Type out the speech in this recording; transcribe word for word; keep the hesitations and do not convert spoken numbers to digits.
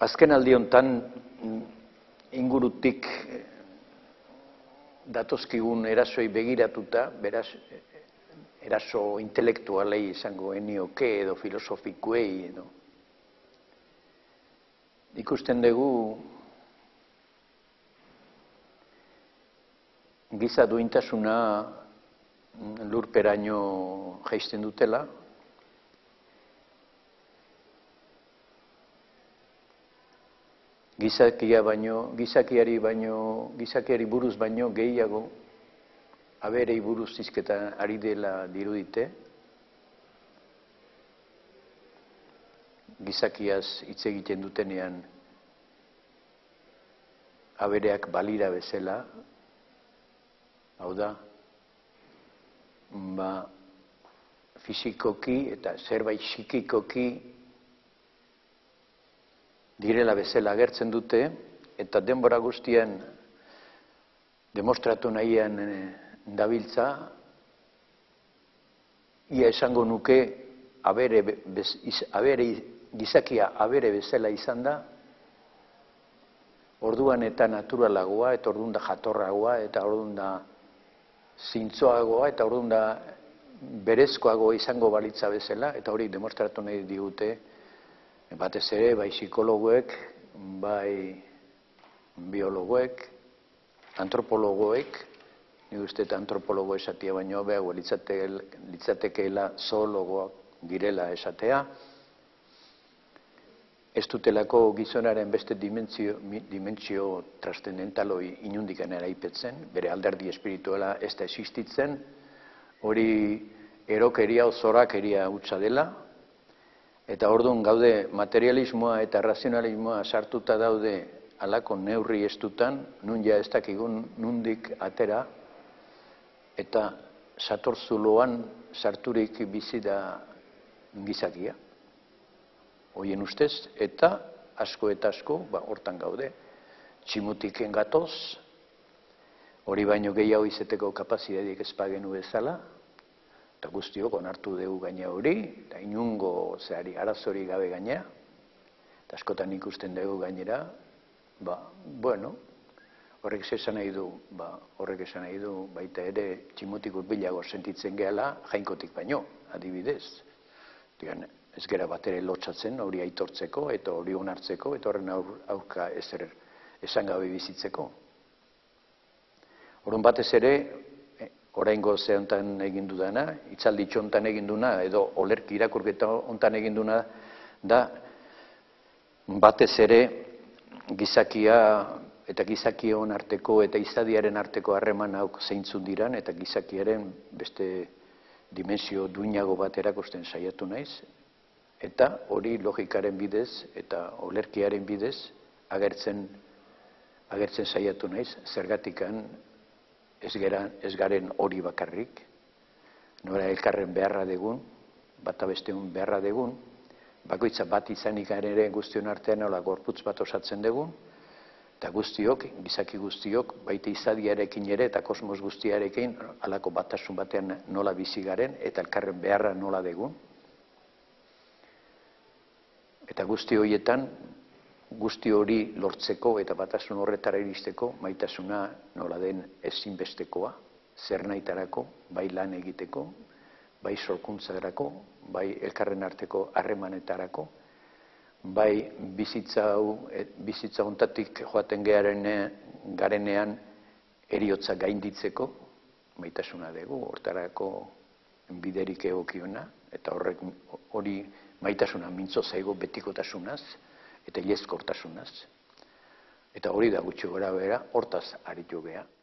Azken aldi honetan ingurutik datozkigun erasoi begiratuta, beraz, eraso intelektualei izango enioke edo filosofikuei edo. Ikusten dugu giza duintasuna lurperaino jaisten dutela, gizakia baino, gizakiari baino, gizakiari buruz baino gehiago aberei buruz hizketan ari dela dirudite. Gizakiaz hitz egiten dutenean abereak balira bezala, hau da, ba, fisikoki eta zerbait psikikoki direla bezala agertzen dute, eta denbora guztian demostratu nahian dabiltza, ia esango nuke abere, bez, abere, gizakia abere bezala izan da, orduan eta naturalagoa, eta orduan da jatorragoa, eta orduan da zintzoagoa, eta orduan da berezkoagoa izango balitza bezala, eta hori demostratu nahi digute, batez ere, bai psikologoek, bai biologoek, antropologoek, nik uste eta antropologo esatea baino behago litzatekeela zoologoak direla esatea, ez dutelako gizonaren beste dimentsio, dimentsio transcendentaloi inundikan eraipetzen, bere alderdi espirituala ez da existitzen, hori erokeria o zorakeria hutsa dela, eta orduan gaude materialismoa eta razionalismoa sartuta daude halako neurri estutan, nun ja ez dakigun nundik atera, eta satorzuloan sarturik bizi da gizakia. Hoien ustez, eta asko eta asko, ba, hortan gaude, tximutiken gatoz, hori baino gehiago izeteko kapazitateik ez bagenu bezala, eta guztiok onartu dugu gaina hori, eta inungo zehari arazori gabe gaina, eta askotan ikusten dugu gainera, ba, bueno, horrek esan nahi du, ba, horrek esan nahi du, baita ere tximutik urbilago sentitzen gehala, jainkotik baino, adibidez. Digan, ez gera bat ere lotxatzen hori aitortzeko, eta hori onartzeko, eta horren aurka ezer esan gabe bizitzeko. Horren batez ere, oraingo ze hontan egin dudana, hitzalditxo hontan egin duna, edo olerki irakurketa hontan egin duna, da batez ere gizakia eta gizakion arteko eta izadiaren arteko harreman hauk zeintzun diran, eta gizakiaren beste dimensio duinago bat erakusten saiatu naiz, eta hori logikaren bidez eta olerkiaren bidez agertzen, agertzen saiatu naiz, zergatikan Ez, gera, ez garen hori bakarrik, nora elkarren beharra degun, bata besteun beharra degun, bakoitza bat izanik ere guztion artean nola gorputz bat osatzen degun, eta guztiok, gizaki guztiok, baita izadiarekin ere eta kosmos guztiarekin halako batasun batean nola bizi garen, eta elkarren beharra nola degun. Eta guzti horietan, guzti hori lortzeko eta batasun horretara iristeko, maitasuna nola den ezinbestekoa, zer nahitarako, bai lan egiteko, bai sorkuntzarako, bai elkarren arteko harremanetarako, bai bizitza hau, bizitza hontatik joaten garenean heriotza gainditzeko, maitasuna dugu, hortarako biderik egokiona, eta horrek hori maitasuna mintzo zaigo betikotasunaz, eta ilezkortasunaz. Eta hori da gutxi gora bera, hortaz aritu beha.